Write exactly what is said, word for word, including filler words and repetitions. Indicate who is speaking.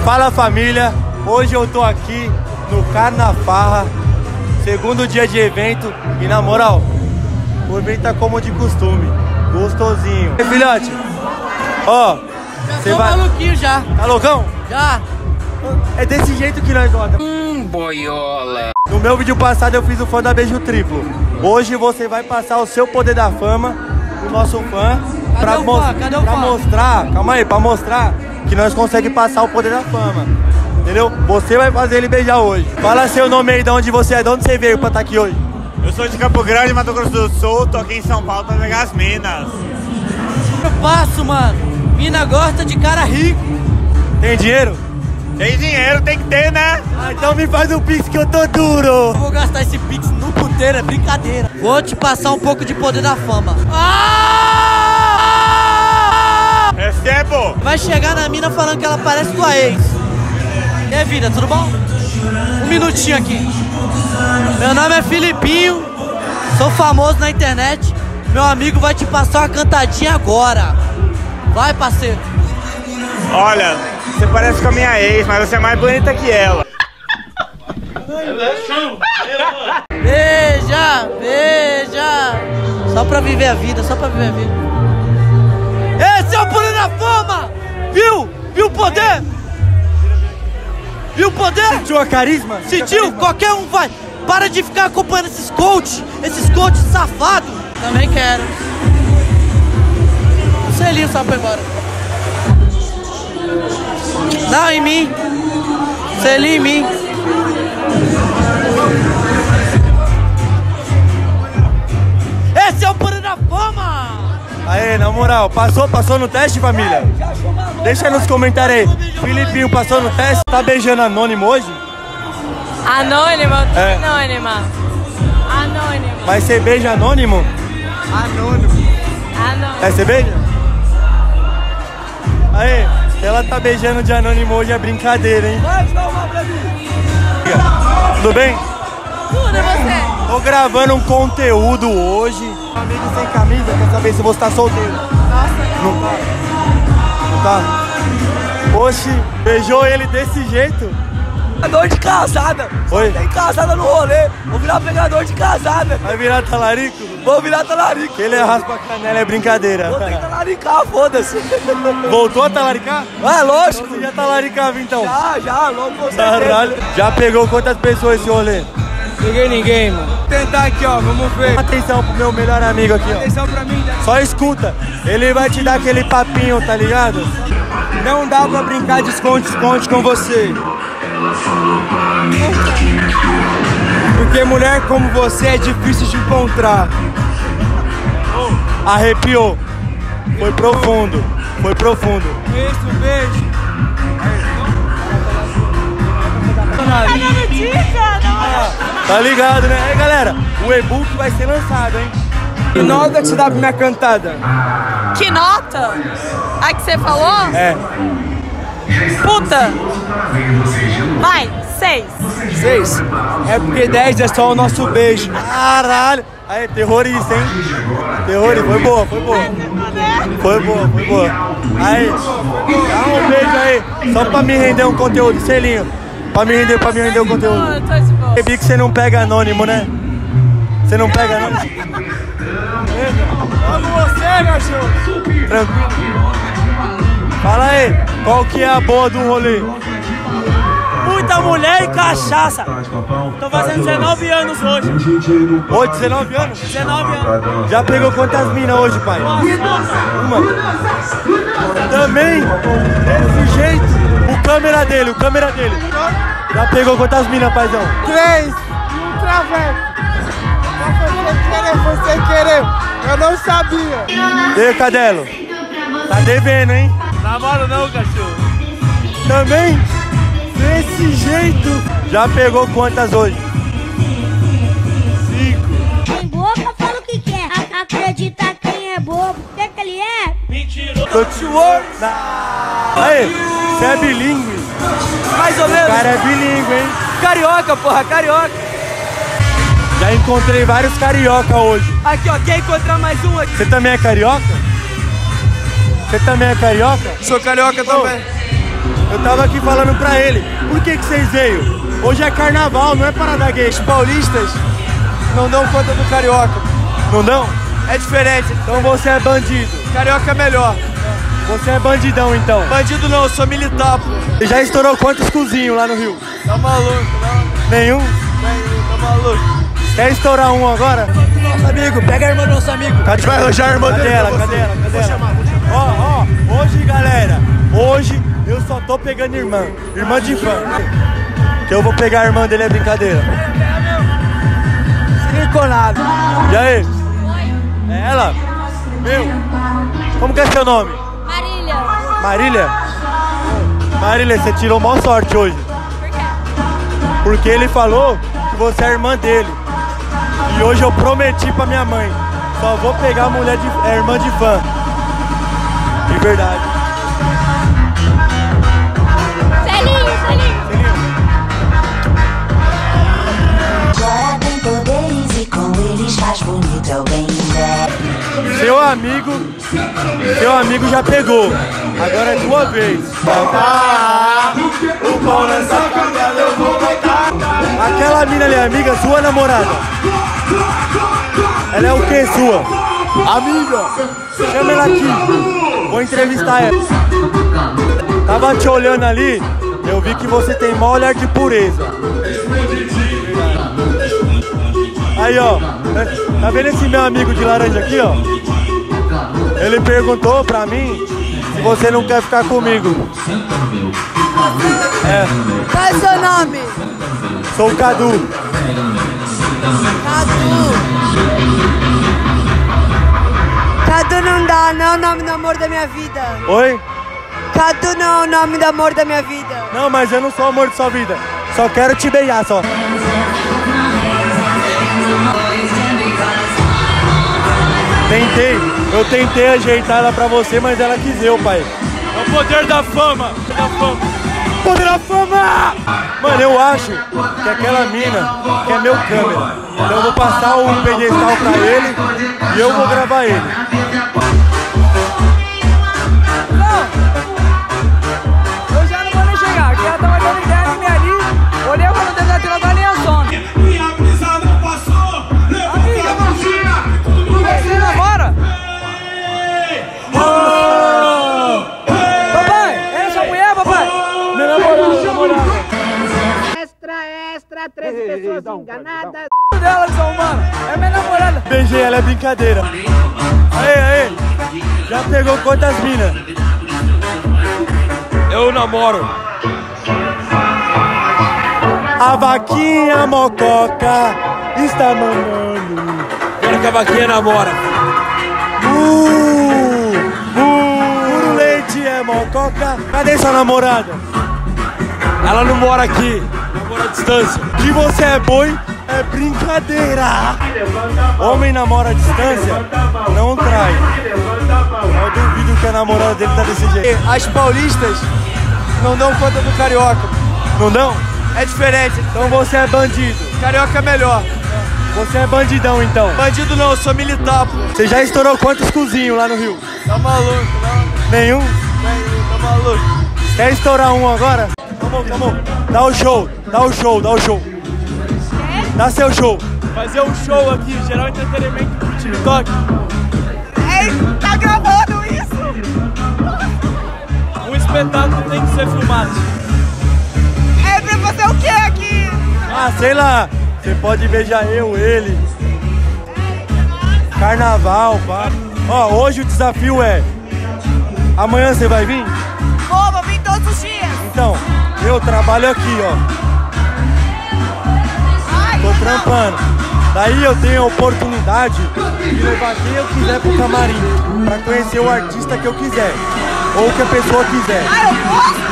Speaker 1: Fala família, hoje eu tô aqui no Carnafarra, segundo dia de evento e na moral, o evento tá como de costume, gostosinho. E filhote, ó, você vai...
Speaker 2: maluquinho já.
Speaker 1: Tá loucão?
Speaker 2: Já.
Speaker 1: É desse jeito que nós gostamos.
Speaker 2: Hum, boiola.
Speaker 1: No meu vídeo passado eu fiz o fã da Beijo Triplo. Hoje você vai passar o seu poder da fama pro nosso fã.
Speaker 2: Cadê
Speaker 1: Pra,
Speaker 2: o
Speaker 1: mo
Speaker 2: fã? Cadê o
Speaker 1: pra
Speaker 2: fã?
Speaker 1: mostrar, calma aí, pra mostrar que nós conseguimos passar o poder da fama. Entendeu? Você vai fazer ele beijar hoje. Fala seu nome aí, de onde você é, de onde você veio pra estar aqui hoje.
Speaker 3: Eu sou de Campo Grande, Mato Grosso do Sul, tô aqui em São Paulo pra pegar as minas.
Speaker 2: Eu passo, mano. Mina gosta de cara rico.
Speaker 1: Tem dinheiro?
Speaker 3: Tem dinheiro, tem que ter, né?
Speaker 1: Ah, então me faz um pix que eu tô duro.
Speaker 2: Eu vou gastar esse pix no puteiro, é brincadeira. Vou te passar um pouco de poder da fama. Ah!
Speaker 3: Recebo!
Speaker 2: Vai chegar na mina falando que ela parece tua ex. E aí, vida, tudo bom? Um minutinho aqui. Meu nome é Filipinho, sou famoso na internet. Meu amigo vai te passar uma cantadinha agora. Vai, parceiro.
Speaker 3: Olha, você parece com a minha ex, mas você é mais bonita que ela.
Speaker 2: Beija, beija. Só pra viver a vida, só pra viver a vida. Esse é o poder da fama! Viu? Viu o poder? Viu o poder?
Speaker 1: Sentiu a carisma?
Speaker 2: Sentiu? Qualquer um vai. Para de ficar acompanhando esses coach, esses coach safados. Também quero. O selinho só pra ir embora. Não, em mim. Selinho em mim. Esse é o poder da fama!
Speaker 1: Aê, na moral, passou, passou no teste, família? Deixa aí nos comentários aí. Filipinho passou no teste? Tá beijando anônimo hoje?
Speaker 4: Anônima?
Speaker 1: É.
Speaker 4: Anônima. Anônima.
Speaker 1: Mas você beija anônimo? Anônimo.
Speaker 4: Anônima.
Speaker 1: É, você beija? Aê, ela tá beijando de anônimo hoje, é brincadeira, hein?
Speaker 2: Vai, dá uma pra mim.
Speaker 1: Tudo bem?
Speaker 4: Tudo, e você?
Speaker 1: Tô gravando um conteúdo hoje. Amigo sem camisa, quer saber se você tá solteiro?
Speaker 4: Nossa,
Speaker 1: Não tá? Não tá? Oxi, beijou ele desse jeito?
Speaker 2: Pegador de casada.
Speaker 1: Oi?
Speaker 2: Tem casada no rolê. Vou virar pegador de casada.
Speaker 1: Vai virar talarico?
Speaker 2: Vou virar talarico.
Speaker 1: Ele é raspa a canela, é brincadeira.
Speaker 2: Vou ter que talaricar, foda-se.
Speaker 1: Voltou a talaricar?
Speaker 2: É lógico.
Speaker 1: Então você já talaricava então?
Speaker 2: Já, já, logo com
Speaker 1: Caralho. Já pegou quantas pessoas esse rolê?
Speaker 5: Peguei ninguém, mano. Vou tentar aqui, ó, vamos ver.
Speaker 1: Atenção pro meu melhor amigo aqui, ó.
Speaker 5: Atenção pra mim, né?
Speaker 1: Só escuta. Ele vai te dar aquele papinho, tá ligado?
Speaker 5: Não dá pra brincar de esconde-esconde com você. Porque mulher como você é difícil de encontrar.
Speaker 1: Arrepiou. Foi profundo. Foi profundo.
Speaker 5: Isso, beijo.
Speaker 4: tá dando dica, não é?
Speaker 1: Tá ligado, né? Aí, galera, o e-book vai ser lançado, hein?
Speaker 5: Que nota que você dá pra minha cantada?
Speaker 4: Que nota? A que você falou?
Speaker 1: É.
Speaker 4: Puta. Vai, seis.
Speaker 5: Seis. É porque dez é só o nosso beijo.
Speaker 1: Caralho. Aí, terrorista, hein? Terrorista. Foi boa, foi boa. Foi boa, foi boa. Aí, dá um beijo aí. Só pra me render um conteúdo, selinho. Pra me render, pra me render um conteúdo.
Speaker 4: Tô de boa.
Speaker 1: Eu vi que você não pega anônimo, né? Você não pega anônimo?
Speaker 5: Vamos você, cachorro.
Speaker 1: Tranquilo. Fala aí, qual que é a boa do rolê?
Speaker 2: Muita mulher e cachaça. Tô fazendo dezenove anos hoje.
Speaker 1: Hoje, dezenove anos?
Speaker 2: dezenove anos.
Speaker 1: Já pegou quantas minas hoje, pai? Uma. Também, desse jeito, o câmera dele, o câmera dele. Já pegou quantas minas, paizão?
Speaker 5: Três. Um traveco. Foi sem querer, foi sem querer. Eu não sabia.
Speaker 1: E aí, Cadelo? Tá devendo, hein?
Speaker 3: Namoro não, cachorro.
Speaker 1: Também, desse jeito. Já pegou quantas hoje? Cinco.
Speaker 6: Tem boca, fala o que quer. A- Acredita quem é bobo. O que que ele é?
Speaker 1: Tô te olhando. Aí, você é bilíngue?
Speaker 2: Mais ou
Speaker 1: O
Speaker 2: menos.
Speaker 1: cara é bilíngue, hein?
Speaker 2: Carioca, porra, carioca.
Speaker 1: Já encontrei vários carioca hoje.
Speaker 2: Aqui, ó, quer encontrar mais um aqui?
Speaker 1: Você também é carioca? Você também é carioca?
Speaker 5: Sou carioca também.
Speaker 1: eu tava aqui falando pra ele, por que que vocês veio? Hoje é carnaval, não é parada gay. Os paulistas não dão conta do carioca. Não dão? É diferente. Então você é bandido. Carioca é melhor. Você é bandidão, então. Bandido não, eu sou militar, pô. Você já estourou quantos cozinhos lá no Rio? Tá maluco, não? Nenhum? Nenhum, tá maluco. Quer estourar um agora?
Speaker 2: Nosso amigo, pega a irmã do nosso amigo.
Speaker 1: Cadê? Vai arranjar a irmã dele. Cadê ela? Cadê ela? Cadê ela? Ó, ó, hoje, galera, hoje eu só tô pegando irmã. Irmã de fã. Que eu vou pegar a irmã dele, é brincadeira.
Speaker 2: Siliconado.
Speaker 1: E aí? É ela? Meu, como que é seu nome?
Speaker 4: Marília.
Speaker 1: Marília? Marília, você tirou maior sorte hoje.
Speaker 4: Por quê?
Speaker 1: Porque ele falou que você é a irmã dele. E hoje eu prometi pra minha mãe, só vou pegar a mulher de é, irmã de fã. De verdade.
Speaker 4: Selinho, selinho.
Speaker 7: Joga tem poderes e com eles faz bonito é o bem velho.
Speaker 1: Seu amigo, seu amigo já pegou. Agora é tua vez. O pau nessa cagada eu vou botar. Aquela mina ali é amiga sua, namorada? Ela é o que sua? Amiga. Chama ela aqui. Vou entrevistar ela. Tava te olhando ali, eu vi que você tem maior olhar de pureza. Aí, ó. Tá vendo esse meu amigo de laranja aqui, ó? Ele perguntou pra mim se você não quer ficar comigo. É.
Speaker 2: Qual é o seu nome?
Speaker 1: Sou o Cadu.
Speaker 2: Cadu. Cadu não dá, não é o nome do amor da minha vida.
Speaker 1: Oi?
Speaker 2: Cadu não é o nome do amor da minha vida.
Speaker 1: Não, mas eu não sou o amor de sua vida. Só quero te beijar, só. Tentei, eu tentei ajeitar ela pra você, mas ela quis eu, pai. É o poder da fama, da fama. Poder da fama! Mano, eu acho que aquela mina quer meu câmera. Então eu vou passar um pedestal pra ele e eu vou gravar ele.
Speaker 8: Eu já não vou nem chegar, que ela tava dando ideia em mim ali. Olhei quando tentar tirar da linha zona. Minha brisa não passou. Amiga, você namora? Papai, é sua mulher, papai?
Speaker 1: Minha namorada, namorada.
Speaker 5: Extra, extra, treze pessoas enganadas.
Speaker 8: Dela, São Mano, é minha namorada.
Speaker 1: Beijei ela, é brincadeira. Aê, aê. Já pegou quantas minas? Eu namoro. A vaquinha mococa está mamando. Quero que a vaquinha namora. Uh, uh, puro leite é mococa. Cadê sua namorada? Ela não mora aqui, namora à distância. Que você é boi é brincadeira. Homem namora à distância, não trai. Eu duvido que a namorada dele tá desse jeito. As paulistas não dão conta do carioca. Não dão? É diferente. Então você é bandido. Carioca é melhor. Você é bandidão, então. Bandido não, eu sou militar, pô. Você já estourou quantos cozinhos lá no Rio? Tá maluco, não? Nenhum? Nenhum, tá maluco. Quer estourar um agora? Vamos, vamos. Dá o show, dá o show, dá o show. Dá seu show. Fazer um show aqui, geral entretenimento pro TikTok.
Speaker 5: Ei, tá gravando isso?
Speaker 1: Um espetáculo tem que ser filmado.
Speaker 5: É pra fazer o que aqui?
Speaker 1: Ah, sei lá. Você pode beijar eu, ele. Carnaval, pá. Ó, hoje o desafio é... Amanhã você vai vir?
Speaker 5: Vou, vou vir todos os dias.
Speaker 1: Então, eu trabalho aqui, ó. Tô trampando. Daí eu tenho a oportunidade de levar quem eu quiser pro camarim. Pra conhecer o artista que eu quiser. Ou que a pessoa quiser.
Speaker 5: Ah, eu posso?